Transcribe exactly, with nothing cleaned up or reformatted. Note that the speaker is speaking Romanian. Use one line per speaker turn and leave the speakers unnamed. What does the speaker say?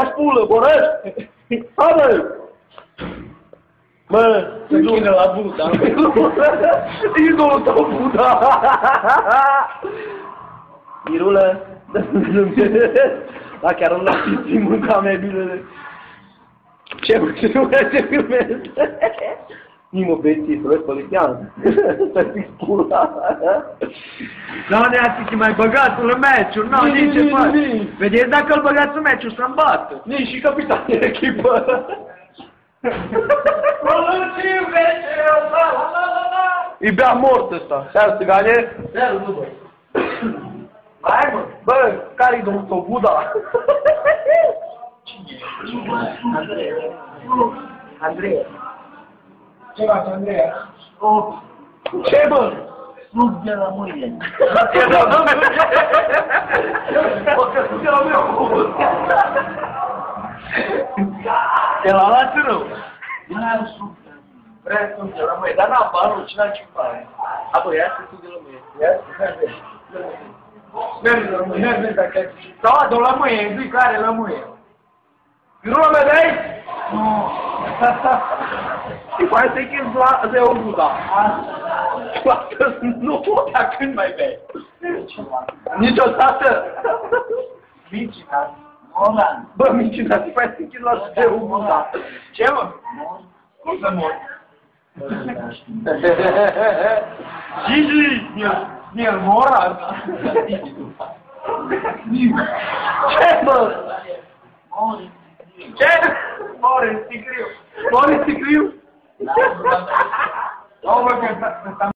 faci pulă, Borăș? Ha, bă! Bă,
se chină la Buddha.
Idolul tău, Buddha! Mirulă, da, chiar îmi las și mânca mea bilele. Ce mă, ce mă, ce filmez? Nimă beții, să vezi polițian. Să fii pula.
Da, neați și mai băgatul în meciuri, nu, nici ce faci. Vedeți dacă îl băgați în meciuri să-mi bată.
Nici și capitan de echipă. E bea mort ăsta. Seara, țigane?
Seara, nu, bă.
Hai, mă. Bă, care-i domnul tău, Buddha?
Andreea.
Andreea.
Ce faci, Andreea?
Oh. Ce, bă?
Nu de la mâine.
E la mâine. O să de la mâine. E la lață rău.
Vreau să
Vrea să de la mâine, dar n-am banul, cine ce bani? Apoi, ia să de la mâine. Ia să
mergi la mâine, mergi dacă ai... Sau adu la mâine, zic care la mâine.
Virula mea de aici?
Nu.
Și poate să-i chem la de o Buddha. Poate nu, dar când mai bei? Niciodată.
Mincina. Molan.
Bă, mincina, și poate să-i chem la de o Buddha. Ce, mă? Cum să mor? Gigi!
El mora.
Ce, mă?
Mori.
Ce? Mori, sicriu. Mori, sicriu?
Da, mă, că